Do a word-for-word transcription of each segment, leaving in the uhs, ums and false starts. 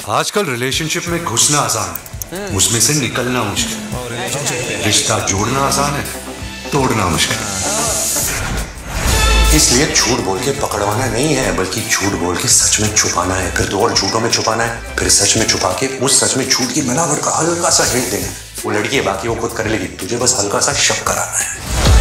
आजकल रिलेशनशिप में घुसना आसान है, उसमें से निकलना मुश्किल। रिश्ता जोड़ना आसान है, तोड़ना मुश्किल। इसलिए झूठ बोल के पकड़वाना नहीं है, बल्कि झूठ बोल के सच में छुपाना है, फिर दो और झूठों में छुपाना है, फिर सच में छुपा के उस सच में झूठ की मिलावट का हल्का सा हिंट देना है। वो लड़की है, बाकी वो खुद कर लेगी, तुझे बस हल्का सा शक कराना है।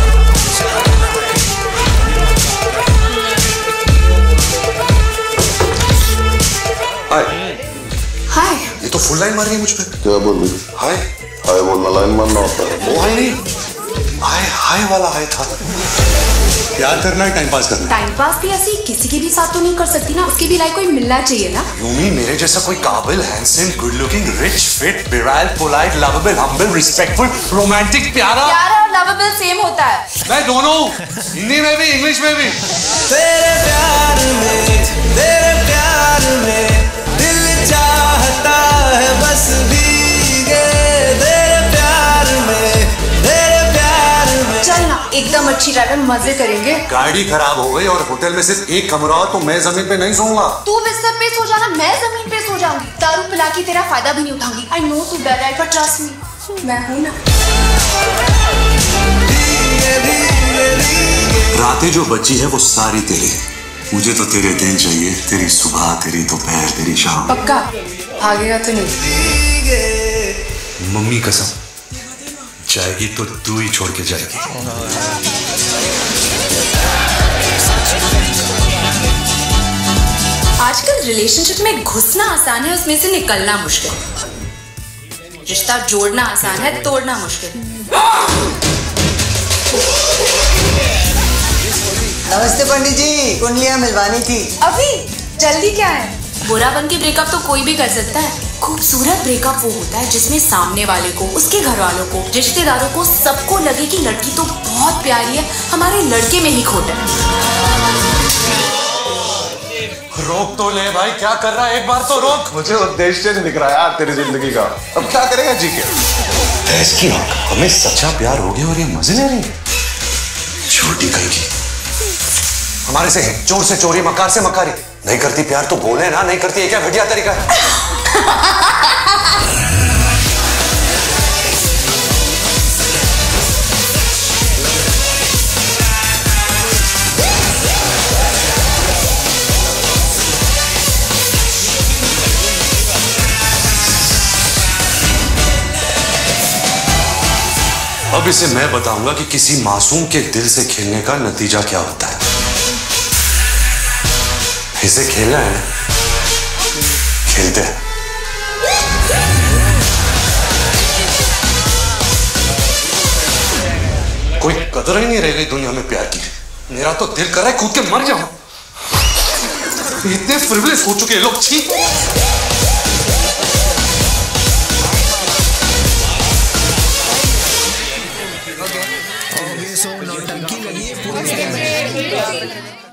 हाय हाय। ये तो फुल लाइन मार रही है मुझ पे। क्या बोल रही? हाय हाय बोलना लाइन मारना होता है। वो हाय नहीं, हाय हाय वाला हाय था। प्यार करना है, टाइम पास करना है। टाइम पास भी ऐसी किसी के भी साथ तो नहीं कर सकती ना, उसकी भी लाइफ कोई मिलना चाहिए ना। यूमी मेरे जैसा कोई काबिल, handsome, good looking, rich, fit, virile, polite, lovable, humble, respectful, romantic, प्यारा। प्यारा और लवेबल सेम होता है। मैं दोनों, हिंदी में भी इंग्लिश में भी। तेरे प्यार में, तेरे प्यार में दिल चाहता है बस भीगे। तेरे प्यार में, तेरे प्यार में। चल ना, एकदम अच्छी ड्राइवर, मजे करेंगे। गाड़ी खराब हो गई और होटल में सिर्फ एक कमरा हो तो मैं जमीन पे नहीं सोऊंगा। तू बिस्तर पे सो जाना, मैं जमीन पे सो जाऊंगी। दारू पिला के तेरा फायदा भी नहीं उठाऊंगी। आई नो तू डर रहा है, पर ट्रस्ट मी, मैं हूं ना। रातें जो बची है वो सारी तेरी। मुझे तो तेरे दिन चाहिए, तेरी सुबह, तेरी दोपहर, तेरी शाम। पक्का भागेगा तो नहीं? मम्मी कसम, जाएगी तो तू ही छोड़ के जाएगी। आजकल रिलेशनशिप में घुसना आसान है, उसमें से निकलना मुश्किल। रिश्ता जोड़ना आसान है, तोड़ना मुश्किल। नमस्ते पंडित जी, कुंडलियां मिलवानी थी। अभी जल्दी क्या है? बुरा बन के ब्रेकअप तो कोई भी कर सकता है। खूबसूरत ब्रेकअप वो होता है जिसमें सामने वाले को, उसके घर वालों को, रिश्तेदारों को, सबको लगे कि लड़की तो बहुत प्यारी है, हमारे लड़के में ही खोट है। रोक तो ले भाई, क्या कर रहा है? एक बार तो रोक। मुझे उद्देश्य नहीं दिख रहा यार तेरी जिंदगी का। अब क्या करेगा जी के? इसकी आंख, हमें सच्चा प्यार हो गया और ये मजे ले रही है। छोटी कहीं हमारे से है, चोर से चोरी, मकार से मकारी। नहीं करती प्यार तो बोले ना, नहीं करती, ये क्या घटिया तरीका है? अब इसे मैं बताऊंगा कि किसी मासूम के दिल से खेलने का नतीजा क्या होता है। इसे खेलना है ना, खेलते हैं। कोई कदर ही नहीं रह गई दुनिया में प्यार की। मेरा तो दिल कर रहा है कूद के मर जाऊं। इतने फ्रिवलेस हो चुके हैं लोग, छी। सो नौटंकी लगी है पूरी।